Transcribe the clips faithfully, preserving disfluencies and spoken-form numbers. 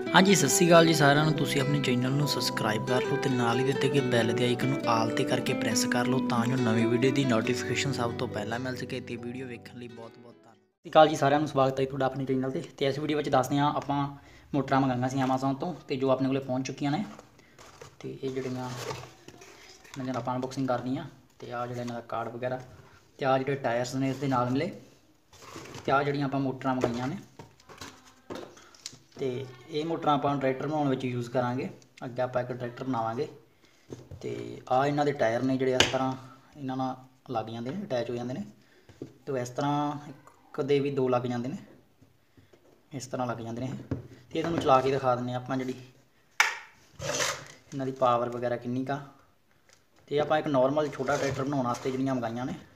हाँ जी, सत श्री अकाल जी साਰਿਆਂ ਨੂੰ। ਤੁਸੀਂ ਆਪਣੇ ਚੈਨਲ ਨੂੰ ਸਬਸਕ੍ਰਾਈਬ ਕਰ ਲਓ ਤੇ ਨਾਲ ਹੀ ਦਿੱਤੇ ਗਏ ਬੈਲ ਦੇ ਆਈਕਨ ਨੂੰ ਆਲ ਤੇ ਕਰਕੇ ਪ੍ਰੈਸ ਕਰ ਲਓ ਤਾਂ ਜੋ ਨਵੀਂ ਵੀਡੀਓ ਦੀ ਨੋਟੀਫਿਕੇਸ਼ਨ ਸਭ ਤੋਂ ਪਹਿਲਾਂ ਮਿਲ ਸਕੇ। ਤੇ ਵੀਡੀਓ ਵੇਖਣ ਲਈ ਬਹੁਤ ਬਹੁਤ ਧੰਨਵਾਦ। ਸਤਿ ਸ਼੍ਰੀ ਅਕਾਲ ਜੀ ਸਾਰਿਆਂ ਨੂੰ, ਸਵਾਗਤ ਹੈ ਤੁਹਾਡਾ ਆਪਣੇ ਚੈਨਲ ਤੇ। ਤੇ ਇਸ ਵੀਡੀਓ ਵਿੱਚ ਦੱਸਦੇ ਹਾਂ ਆਪਾਂ ਮੋਟਰਾਂ ਮੰਗਾਈਆਂ ਸੀ ਐਮਾਜ਼ੋਨ ਤੋਂ ਤੇ ਜੋ ਆਪਣੇ ਕੋਲੇ ਪਹੁੰਚ ਚੁੱਕੀਆਂ ਨੇ। ਤੇ ਇਹ ਜਿਹੜੀਆਂ ਇਹਨਾਂ ਦੀ ਆਪਾਂ ਅਨਬਾਕਸਿੰਗ ਕਰਨੀ ਆ ਤੇ ਆ ਜਿਹੜਾ ਇਹਨਾਂ ਦਾ ਕਾਰਡ ਵਗੈਰਾ ਤੇ ਆ ਜਿਹੜੇ ਟਾਇਰਸ ਨੇ ਇਸ ਦੇ ਨਾਲ ਮਿਲੇ ਤੇ ਆ ਜਿਹੜੀਆਂ ਆਪਾਂ ਮੋਟਰਾਂ ਮੰਗਾਈਆਂ ਨੇ। तो ये मोटर आप ट्रैक्टर बनाने में यूज़ करा, अगे आप एक ट्रैक्टर बनावे। तो आ इन्हों के टायर ने जोड़े इस तरह इन्होंने लग जाते हैं, अटैच हो जाते हैं। तो इस तरह कदे भी दो लग जाते हैं, इस तरह लग जाते हैं। तो ये चला के दिखा दें आप जी इन्हों की पावर वगैरह किन्नी का। तो आप एक नॉर्मल छोटा ट्रैक्टर बनाने जोड़ियाँ मंगाइया ने।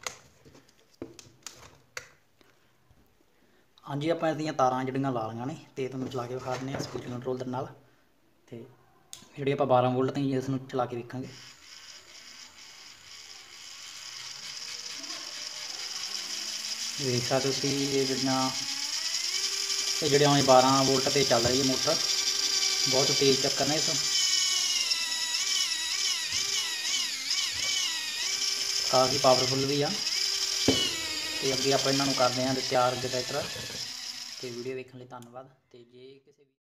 हाँ जी, आप इसदियाँ तारां जिहड़ियां ला लईआं ने ते तुहानूं चला के विखा दिंदे आं स्पीड कंट्रोल दे नाल। ते जिहड़ी आपां बारह वोल्ट ताईं इस नूं चला के वेखांगे। वेख सकदे हो तुसीं ये जिहड़ियां ये जिहड़ियां बारह वोल्ट ते चल रही है मोटर, बहुत तेज़ चक्कर ने इस, काफ़ी पावरफुल भी आ। तो अगे आप इन्हों करते हैं तैयार अगे ट्रैक्टर। तो वीडियो देखने लिए धन्यवाद। तो जे किसी